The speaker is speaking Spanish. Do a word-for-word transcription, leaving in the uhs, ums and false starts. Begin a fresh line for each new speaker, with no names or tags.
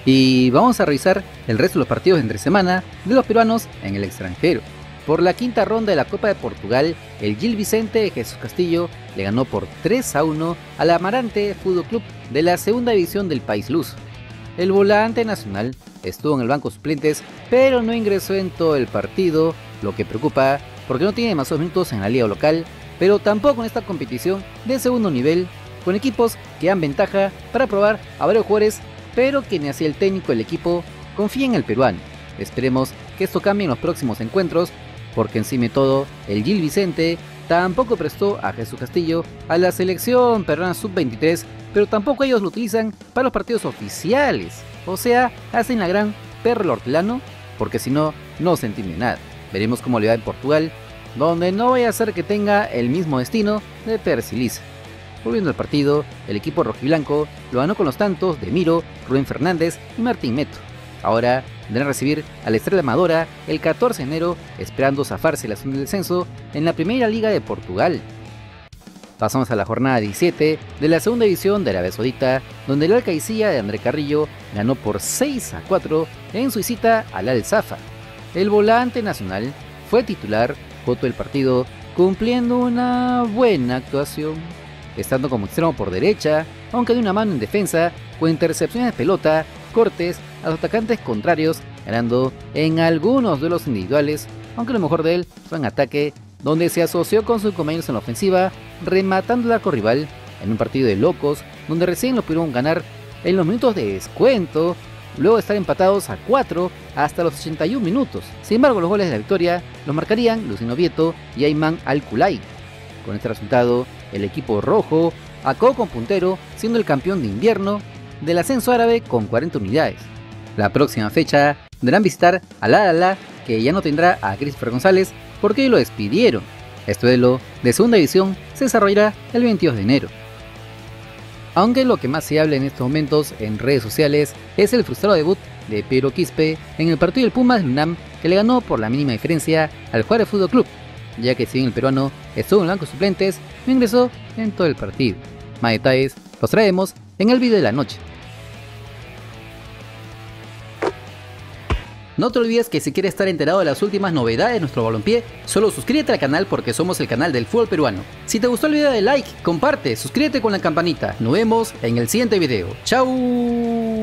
Y vamos a revisar el resto de los partidos de entre semana de los peruanos en el extranjero. Por la quinta ronda de la Copa de Portugal, el Gil Vicente de Jesús Castillo le ganó por tres a uno al Amarante Fútbol Club de la segunda división del país luso. El volante nacional estuvo en el banco suplentes, pero no ingresó en todo el partido, lo que preocupa porque no tiene demasiados minutos en la liga local, pero tampoco en esta competición de segundo nivel, con equipos que dan ventaja para probar a varios jugadores, pero que ni así el técnico del equipo confía en el peruano. Esperemos que esto cambie en los próximos encuentros, porque encima de todo, el Gil Vicente tampoco prestó a Jesús Castillo a la selección peruana sub veintitrés, pero tampoco ellos lo utilizan para los partidos oficiales. O sea, hacen la gran perro el hortelano, porque si no, no se entiende nada. Veremos cómo le va en Portugal, donde no vaya a ser que tenga el mismo destino de Perciliza. Volviendo al partido, el equipo rojiblanco lo ganó con los tantos de Miro, Rubén Fernández y Martín Meto. Ahora deberán recibir a la Estrela Amadora el catorce de enero, esperando zafarse la zona del descenso en la Primera Liga de Portugal. Pasamos a la jornada diecisiete de la segunda división de Arabia Saudita, donde el Alcaicía de André Carrillo ganó por seis a cuatro en su visita al Al Safa. El volante nacional fue titular por todo el partido, cumpliendo una buena actuación, estando como extremo por derecha, aunque de una mano en defensa, con intercepciones de pelota, cortes a los atacantes contrarios, ganando en algunos duelos individuales, aunque lo mejor de él fue en ataque, donde se asoció con sus compañeros en la ofensiva, rematando al arco rival en un partido de locos, donde recién lo pudieron ganar en los minutos de descuento, luego de estar empatados a cuatro hasta los ochenta y un minutos. Sin embargo, los goles de la victoria los marcarían Luciano Vieto y Ayman Al-Kulay. Con este resultado, el equipo rojo acabó con puntero, siendo el campeón de invierno del ascenso árabe con cuarenta unidades. La próxima fecha deberán visitar al Al-Ahly, que ya no tendrá a Christopher González porque lo despidieron. Este duelo de segunda división se desarrollará el veintidós de enero. Aunque lo que más se habla en estos momentos en redes sociales es el frustrado debut de Pedro Quispe en el partido del Pumas del UNAM, que le ganó por la mínima diferencia al Juárez Fútbol Club, ya que si bien el peruano estuvo en el banco de suplentes, no ingresó en todo el partido. Más detalles los traemos en el video de la noche. No te olvides que si quieres estar enterado de las últimas novedades de nuestro balompié, solo suscríbete al canal porque somos el canal del fútbol peruano. Si te gustó el video, dale like, comparte, suscríbete con la campanita. Nos vemos en el siguiente video. ¡Chao!